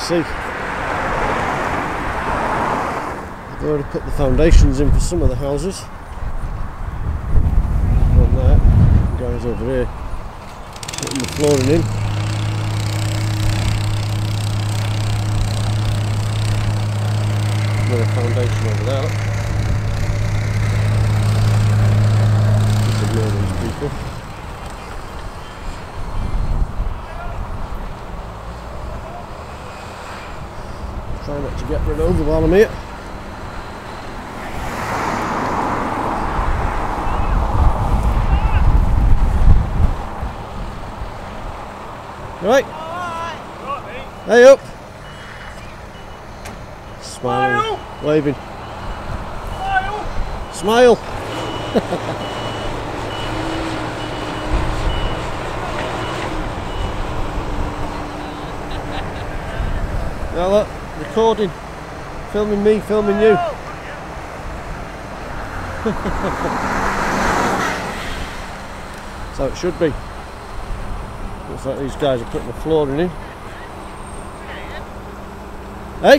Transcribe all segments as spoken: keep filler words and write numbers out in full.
see. I've already put the foundations in for some of the houses. One there, the guys over here putting the flooring in. Another foundation over there. Just ignore these people. Try not to get run over while I'm here. Right. Hey up. Smiling, waving. Smile. Smile. Now look, recording, filming me, filming you. So it should be. Looks like these guys are putting the flooring in. Hey?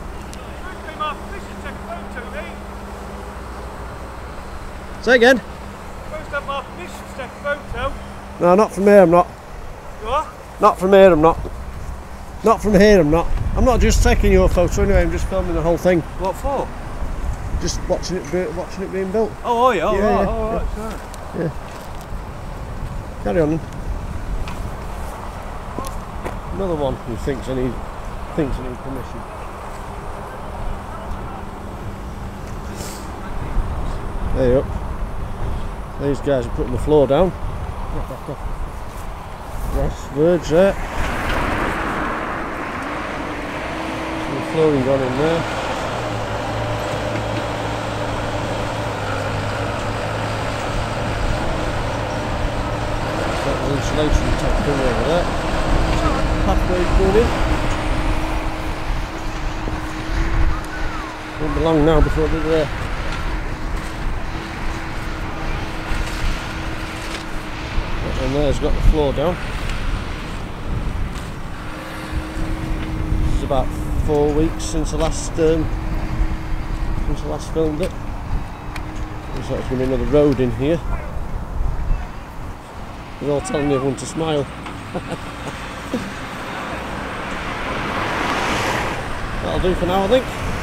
Say again? Supposed to have my permission to take a photo. No, not from here I'm not. You are? Not from here I'm not. Not from here I'm not. I'm not just taking your photo anyway, I'm just filming the whole thing. What for? Just watching it be, watching it being built. Oh, are you? Oh, yeah, right, yeah, oh, yeah. right, sorry. Yeah. Carry on then. Another one who thinks I need thinks I need permission. There you up. These guys are putting the floor down. Grass verge there. Some flooring gone in there. Got the insulation tucked in over there. Pathways going in. Won't be long now before they're there. And there's got the floor down. It's about four weeks since I last um, since I last filmed it. Looks like there's going to be another road in here. They're all telling everyone to smile. That'll do for now, I think.